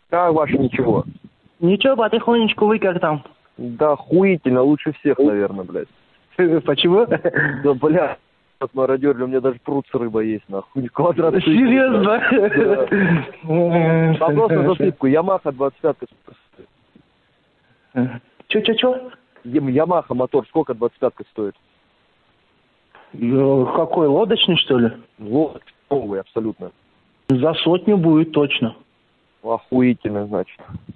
Как ваше ничего? Ничего, потихонечку, вы как там? Да охуительно, лучше всех, наверное, блядь. Почему? Да, бля, от мародерли, у меня даже пруд с рыбой есть, нахуй. Квадроцикл. Серьезно? Да. Вопрос на засыпку. Ямаха 25. Чё? Ямаха мотор, сколько 25 стоит? Какой, лодочный, что ли? Вот, новый, абсолютно. За 100 будет точно. Охуительно, значит.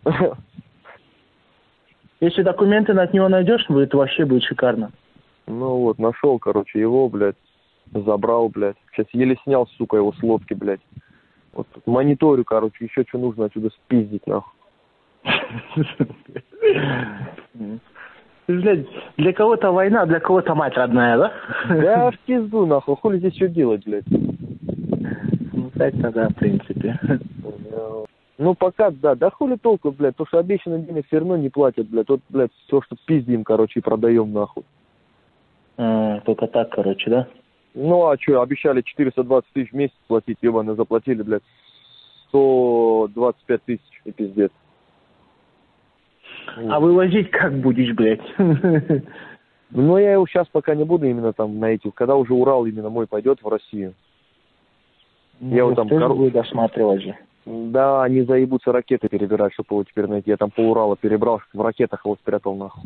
Если документы от него найдешь, вообще будет шикарно. Ну вот, нашел, короче, его, блядь, забрал, блядь. Сейчас еле снял, сука, его с лодки, блядь. Вот мониторю, короче, еще что нужно отсюда спиздить, нахуй. Блядь, для кого-то война, а для кого-то мать родная, да? Да в пизду, нахуй, хули здесь что делать, блядь? Ну, так-то да, в принципе. Ну, пока, да хули толку, блядь, то, что обещанный денег все равно не платят, блядь, вот, блядь, все, что пиздим, короче, и продаем, нахуй. Только так, короче, да? Ну, а что, обещали 420 тысяч в месяц платить, ебаные, заплатили, блядь, 125 тысяч, и пиздец. А вывозить как будешь, блядь? Ну, я его сейчас пока не буду именно там на этих, когда уже Урал именно мой пойдет в Россию. Ну, Я его там... будет досматривать же. Да, они заебутся ракеты перебирать, чтобы его теперь найти. Я там по Уралу перебрал, в ракетах его спрятал, нахуй.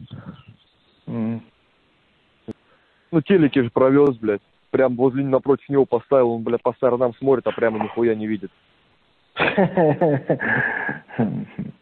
Ну, телеки же провез, блядь. Прям возле напротив него поставил, он, блядь, по сторонам смотрит, а прямо нихуя не видит.